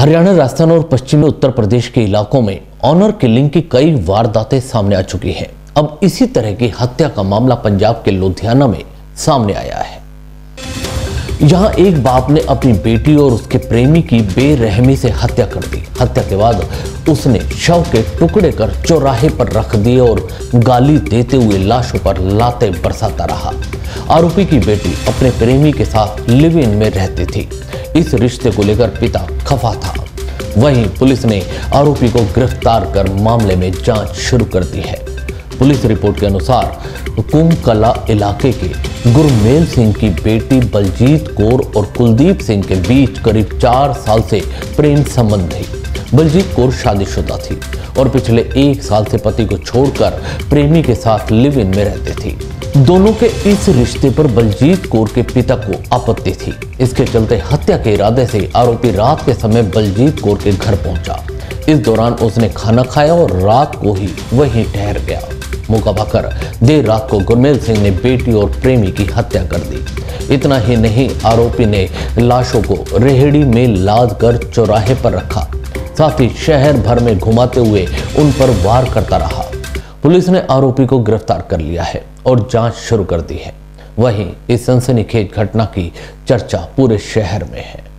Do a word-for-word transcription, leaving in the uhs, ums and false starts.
हरियाणा, राजस्थान और पश्चिमी उत्तर प्रदेश के इलाकों में ऑनर किलिंग की कई वारदातें सामने आ चुकी हैं। अब इसी तरह की हत्या का मामला पंजाब के लुधियाना में सामने आया है। यहां एक बाप ने अपनी बेटी और उसके प्रेमी की बेरहमी से हत्या कर दी। हत्या के बाद उसने शव के टुकड़े कर चौराहे पर रख दिए और गाली देते हुए लाशों पर लाते बरसाता रहा। आरोपी की बेटी अपने प्रेमी के साथ लिव इन में रहती थी। इस रिश्ते को लेकर पिता खफा था। वहीं पुलिस ने आरोपी को गिरफ्तार कर मामले में जांच शुरू कर दी है। पुलिस रिपोर्ट के अनुसार कुमकला इलाके के गुरमेल सिंह की बेटी बलजीत कौर और कुलदीप सिंह के बीच करीब चार साल से प्रेम संबंध थी। बलजीत कौर शादीशुदा थी और पिछले एक साल से पति को छोड़कर प्रेमी के साथ लिव इन में रहती थी। दोनों के इस रिश्ते पर बलजीत कौर के पिता को आपत्ति थी। इसके चलते हत्या के इरादे से आरोपी रात के समय बलजीत कौर के घर पहुंचा। इस दौरान उसने खाना खाया और रात को ही वहीं ठहर गया। मौका पाकर देर रात को गुरमेल सिंह ने बेटी और प्रेमी की हत्या कर दी। इतना ही नहीं, आरोपी ने लाशों को रेहड़ी में लाद कर चौराहे पर रखा, साथ ही शहर भर में घुमाते हुए उन पर वार करता रहा। पुलिस ने आरोपी को गिरफ्तार कर लिया है और जांच शुरू कर दी है। वहीं इस सनसनीखेज घटना की चर्चा पूरे शहर में है।